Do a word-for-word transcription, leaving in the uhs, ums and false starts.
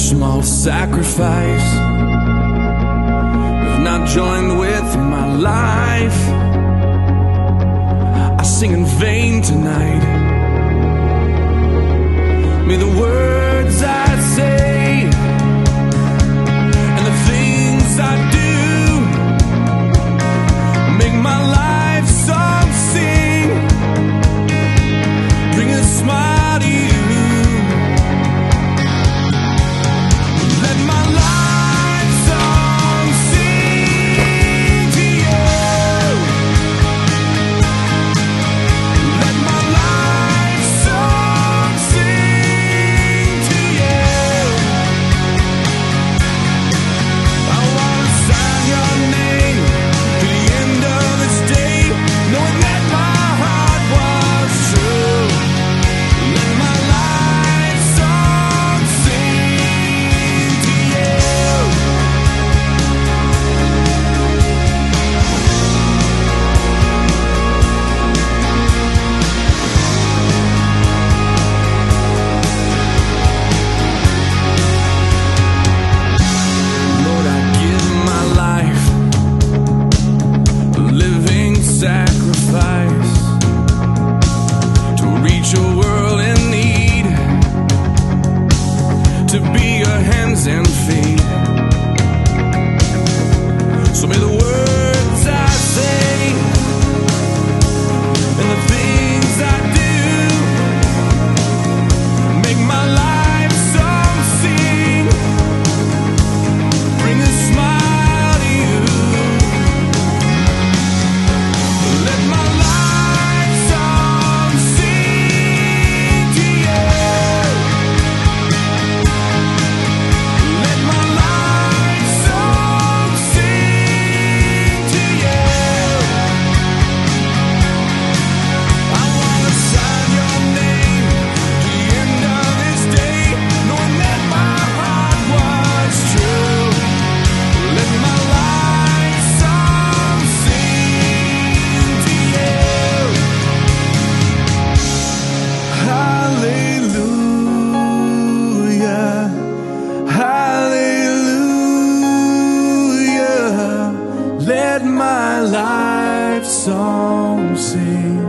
small sacrifice have not joined with my life. I sing in vain tonight. May the words I say and the things I do make my life song sing, bring a smile to you. Sacrifice to reach a world in need, to be your hands and feet. So may the words I say and the things I do make my life song sing, bring a smile to you. Let my let my life song sing.